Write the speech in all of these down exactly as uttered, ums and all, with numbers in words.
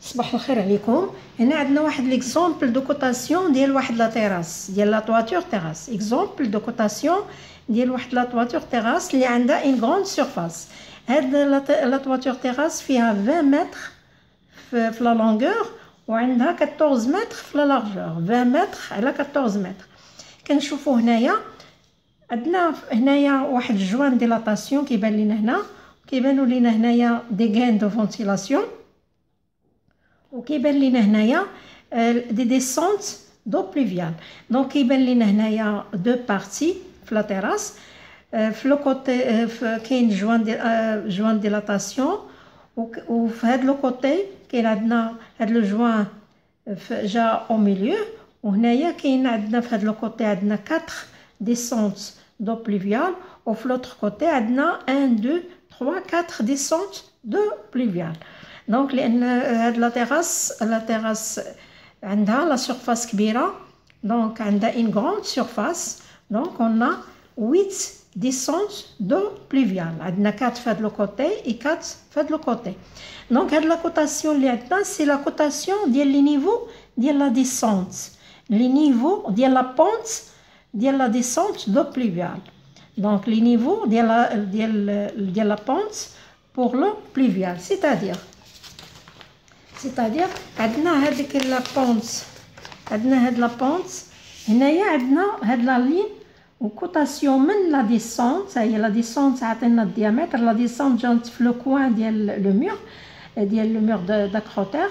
صباح الخير عليكم. هنا عندنا واحد ليكزومبل دو كوتاسيون ديال واحد لا تيراس ديال لا تواتور تيراس. اكزومبل دو كوتاسيون ديال واحد لا تواتور تيراس اللي عندها اون غروند سيرفاس. هاد لا تواتور تيراس فيها عشرين متر في لا لونغور وعندها أربعطاش متر في لا لارجور. عشرين متر على أربعطاش متر. كنشوفوا هنايا عندنا هنايا واحد جوان ديلاتاسيون كيبان لينا هنا، كيبانوا لينا هنايا دي غين دو فونتيلاسيون، وكيبان لينا هنايا دي ديسونت دو بلوفيال. دونك كيبان لينا هنايا دو بارتي في لا تيراس. في لو كوتي كاين جوان دي جوان ديلاتاسيون، وفي هاد لو كوتي كاين عندنا هاد لو جوان جا او ميليو، وهنايا كاين عندنا في هاد لو كوتي عندنا أربعة ديسونت دو بلوفيال، وفي لوتر كوتي عندنا واحد اثنين ثلاثة أربعة ديسونت دو بلوفيال. دونك لان هاد لا تيراس لا تيراس عندها لا سيرفاس كبيره، دونك عندها اون غروند سيرفاس، دونك on a huit descentes دو بلوفيال. عندنا أربعة في هاد لو كوتي و أربعة في هاد لو كوتي. دونك هاد لا كوتاسيون اللي عندنا سي لا كوتاسيون ديال لي نيفو ديال لا ديسونت، لي نيفو ديال لا بونت ديال لا ديسونت دو بلوفيال. دونك لي نيفو ديال ديال ديال لا بونت pour le pluvial, c'est-à-dire c'est-à-dire عندنا هذيك لا بونت، عندنا هاد لا بونت هنايا، عندنا هاد لا لين وكوتاسيون من لا ديسونت. هي لا ديسونت عطينا الديامتر، لا ديسونت جات في لو كوان ديال لو مور ديال لو مور داكروتير.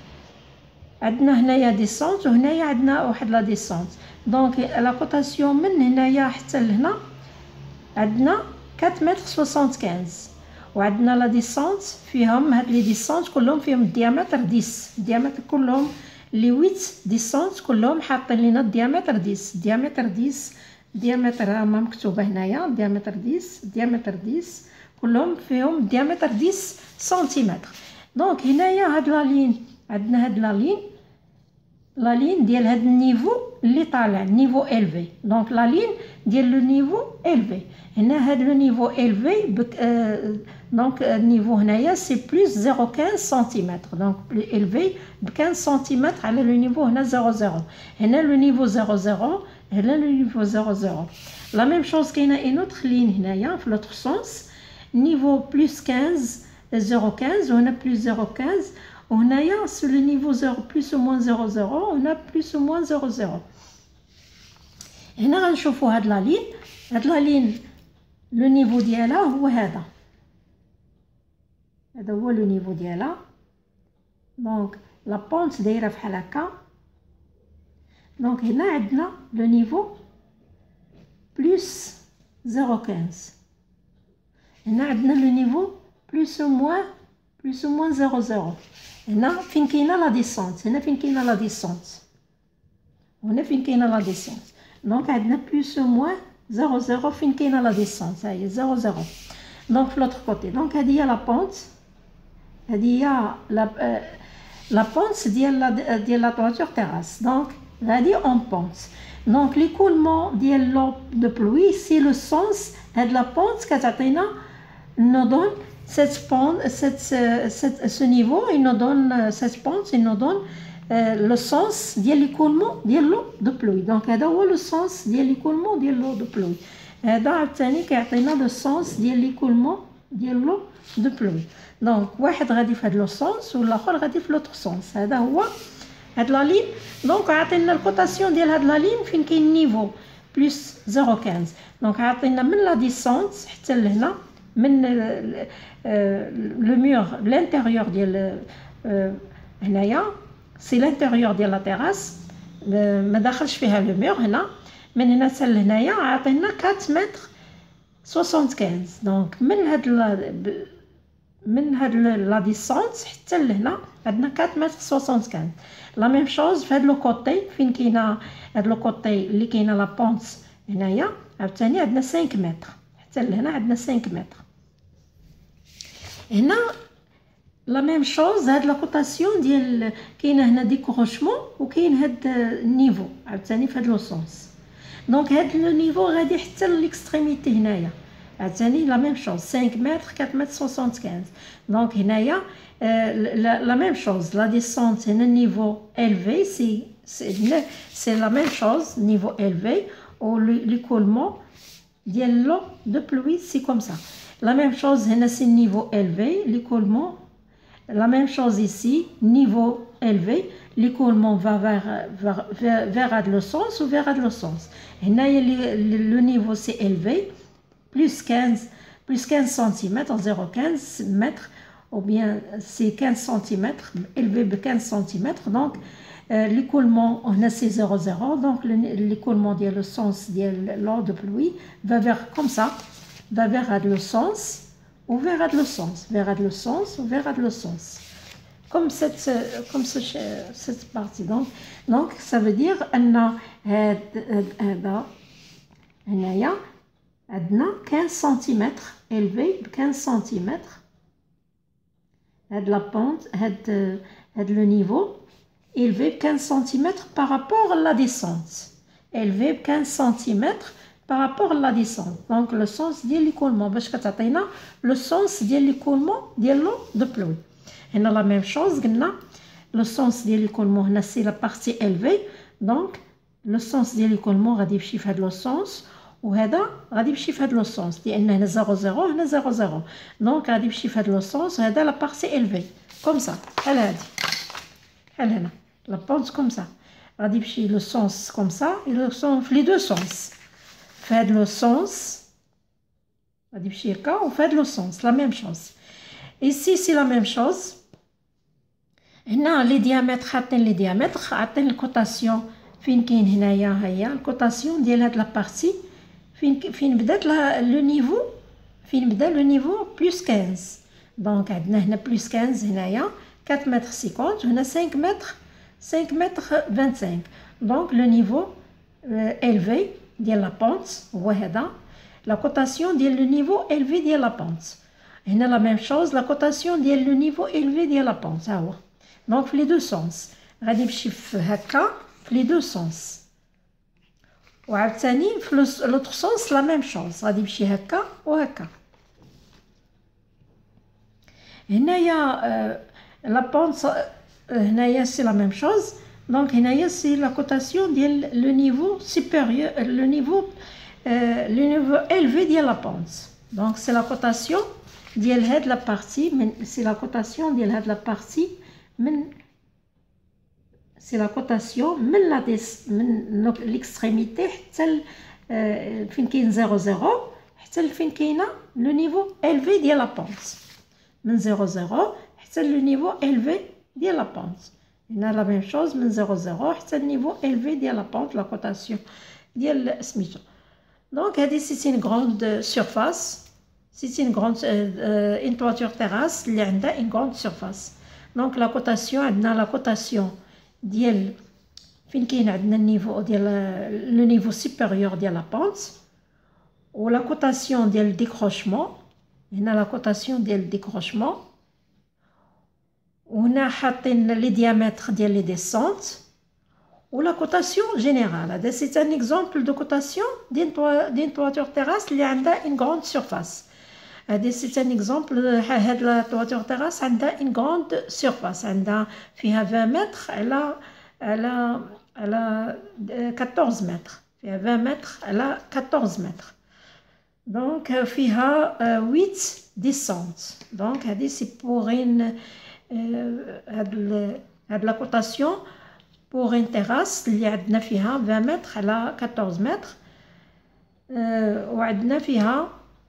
عندنا هنايا ديسونت وهنايا عندنا واحد لا ديسونت. دونك لا كوتاسيون من هنايا حتى لهنا عندنا أربعة متر خمسة وستين، وعندنا لا ديسونت فيهم هاد لي ديسونت كلهم فيهم الديامتر عشرة، الديامتر كلهم لي ثمانية ديسونت كلهم حاطين لينا الديامتر عشرة، الديامتر عشرة، الديامتر ما مكتوبه هنايا، الديامتر عشرة، الديامتر عشرة، كلهم فيهم الديامتر عشرة سنتيمتر. دونك هنايا هاد لا لين عندنا هاد لا لين لا لين ديال هاد النيفو اللي طالع، نيفو إلفي. دونك لا لين ديال لو نيفو إلفي. هنا هاد لو نيفو إلفي بك آه دونك النيفو هنايا سي بلوس صفر فاصلة خمسة سنتيمتر. دونك بلو إلفي ب خمسة سنتيمتر على لو نيفو هنا صفر صفر. هنا لو نيفو صفر صفر، هنا لو نيفو صفر صفر. لا ميم شوز كاينه اون اوتر لين هنايا في لوتر سونس، نيفو بلوس خمسة صفر خمسة وهنا بلوس صفر خمسة، وهنايا سو لو نيفو صفر بلوس او موان صفر صفر وهنا بلوس او موان صفر صفر. هنا غنشوفوا هاد لا لين، هاد لا لين لو نيفو ديالها هو هذا، هذا هو لو نيفو ديالها. دونك لا بونت دايره بحال هكا. دونك هنا عندنا لو نيفو بلوس صفر خمسة، هنا عندنا لو نيفو بلوس او موان بلوس او موان صفر صفر. هنا فين كاينه لا ديسونت، هنا فين كاينه لا ديسونت، وهنا فين كاينه لا ديسونت. دونك عندنا بلوس او موان صفر صفر فين كاينه لا ديسونت، ها هي صفر صفر. دونك في لوتر كوتي، دونك هذه هي لا بونت، هذه هي لا لا بونت ديال ديال لا تواتور تيراس. دونك غادي اون بونت. دونك ليكولمون ديال لو دو بلوي سي لو سونس. هاد لا بونت كتعطينا نو دون cette pente, cette, cette, ce niveau, il nous donne cette pente, il nous donne euh, le sens de l'écoulement de l'eau de pluie. Donc, هذا هو le sens de l'écoulement de l'eau de pluie. هذا عاوتاني كيعطينا le sens de l'écoulement de l'eau de pluie. Donc, واحد غادي في هذا لو سونس والاخر غادي في لوتر سونس. هذا هو هاد لا لين. دونك عاطينا الكوتاسيون ديال هاد لا لين فين كاين نيفو بلس صفر فاصلة خمسة. دونك عاطينا من لا ديسونت حتى لهنا، من لو مور لانتيريور ديال هنايا سي لانتيريور ديال لا تيراس، ما داخلش فيها لو مور. هنا من هنا حتى لهنايا عاطينا أربعة متر خمسة وستين. دونك من هاد من هاد لا ديسونت حتى لهنا عندنا أربعة متر خمسة وستين. لا ميم شوز في هاد لو كوتي فين كاينه هاد لو كوتي اللي كاينه لا بونت هنايا عاوتاني عندنا خمسة متر، حتى لهنا عندنا خمسة متر. هنا لا ميم شوز هاد لا كوتاسيون ديال كاينه هنا ديكروشمون وكاين هاد النيفو عاوتاني في هاد لو سونس. دونك هاد لو نيفو غادي حتى ليكستريميتي هنايا، عاوتاني لا ميم شوز cinq متر quatre متر soixante-quinze. دونك هنايا لا ميم شوز لا ديسونت هنا نيفو élevé سي سي لا ميم شوز نيفو élevé و l'écoulement ديال لو دو بلوي سي كوم سا. لا ميم شوز هنا سي نيفو élevé l'écoulement. La même chose ici, niveau élevé, l'écoulement va vers, vers, vers, vers le sens ou vers le sens. Et là, le, le niveau c'est élevé, plus quinze, plus quinze centimètres, zéro virgule quinze mètres, ou bien c'est quinze centimètres, élevé de quinze centimètres. Donc, euh, l'écoulement, on a c'est zéro virgule zéro, donc l'écoulement dit le sens de l'eau de pluie va vers comme ça, va vers le sens. Ou vers le sens, vers le sens, ou vers le sens. Comme cette, comme ce, cette partie. Donc, donc, ça veut dire qu'on a quinze centimètres, élevé quinze centimètres. La pente, le niveau, élevé quinze centimètres par rapport à la descente. Élevé quinze centimètres. Par rapport à la descente. Donc, le sens de l'écoulement. Le sens de l'écoulement de l'eau de pluie. Et la même chose, le sens de l'écoulement, c'est la partie élevée. Donc, le sens de l'écoulement, غادي يمشي في هذا le sens. وهذا غادي يمشي في هذا le sens. لأن هنا zéro virgule zéro هنا zéro virgule zéro. Donc, غادي يمشي في هذا le sens. وهذا la partie élevée. Comme ça. بحال هادي. بحال هنا. La pente comme ça. غادي يمشي le sens comme ça. Et le sens في les deux sens. Faites le sens, ou faites le sens, la même chose. Ici, c'est la même chose. Et là, les diamètres, atteignent les diamètres, atteignent la cotation. Fin qui est la cotation de la partie. Fin le niveau, fin le niveau plus quinze. Donc, on a plus quinze, quatre mètres cinquante, on a cinq mètres, cinq mètres vingt-cinq. Donc, le niveau euh, élevé. De la pente, la cotation de le niveau élevé de la pente. Et la même chose, la cotation de le niveau élevé de la pente. Donc, les deux sens. غادي يمشي في هكا في les deux sens. وعاوتاني في l'autre sens la même chose. غادي يمشي هكا وهكا. هنايا la pente هنايا c'est la même chose. Donc, c'est la cotation de le niveau supérieur, le niveau, euh, le niveau élevé de la pente. Donc, c'est la cotation de la partie, c'est la cotation de la partie, c'est la cotation de l'extrémité, fin zéro virgule zéro, fin le niveau élevé de la pente. zéro virgule zéro, le niveau élevé de la pente. On a la même chose, من zéro virgule zéro حتى le niveau élevé de la pente, la cotation ديال سميتو. Donc, c'est une grande surface, c'est une grande euh, une toiture terrasse اللي عندها une grande surface. Donc, la cotation, عندنا la cotation ديال فين كاين عندنا النيفو ديال le niveau supérieur ديال la pente و la cotation ديال décrochement. هنا la cotation ديال décrochement. On a les diamètres des descentes ou la cotation générale. C'est un exemple de cotation d'une toiture terrasse qui a une grande surface. C'est un exemple de la toiture terrasse qui a une grande surface. Elle a vingt mètres, elle a, elle a, elle a quatorze mètres. Elle a vingt mètres, elle a quatorze mètres. Donc, elle a huit descentes. Donc, c'est pour une هاد la cotation pour une terrasse اللي عندنا فيها vingt متر على quatorze متر وعندنا فيها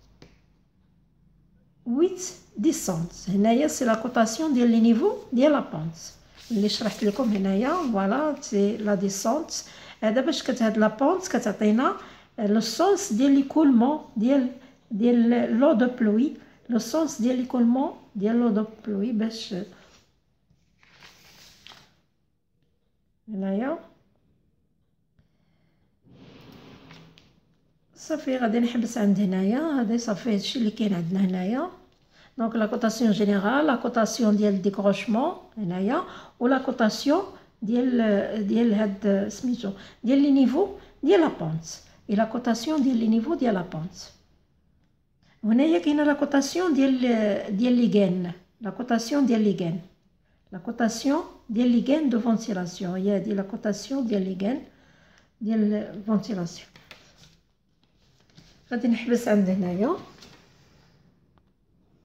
huit descentes. هنايا سي لا كوتاسيون ديال لي نيفو ديال لا بونت اللي شرحت لكم هنايا. فوالا سي لا ديسونت. هذا باش كتهاد لا بونت كتعطينا لو سونس ديال ليكولمون ديال ديال لو دو بلوي. لو سونس ديال ليكولمون ديال لو دو بلوي باش هنايا صافي. غادي نحبس عند هنايا. هذا صافي هادشي اللي كاين عندنا هنايا. دونك لا كوتاسيون جينيرال، لا كوتاسيون ديال ديكروشمون هنايا، ولا كوتاسيون ديال ديال هاد سميتو ديال لي نيفو ديال لا بونت، اي لا كوتاسيون ديال لي نيفو ديال لا بونت. هنايا كاينه لا كوتاسيون ديال ديال ليغان لا كوتاسيون ديال ليغان لا كوتاسيون ديال ليغان دو فونتيلاسيون هي هادي لا كوتاسيون ديال ليغان ديال فونتيلاسيون. غادي نحبس عند هنايا.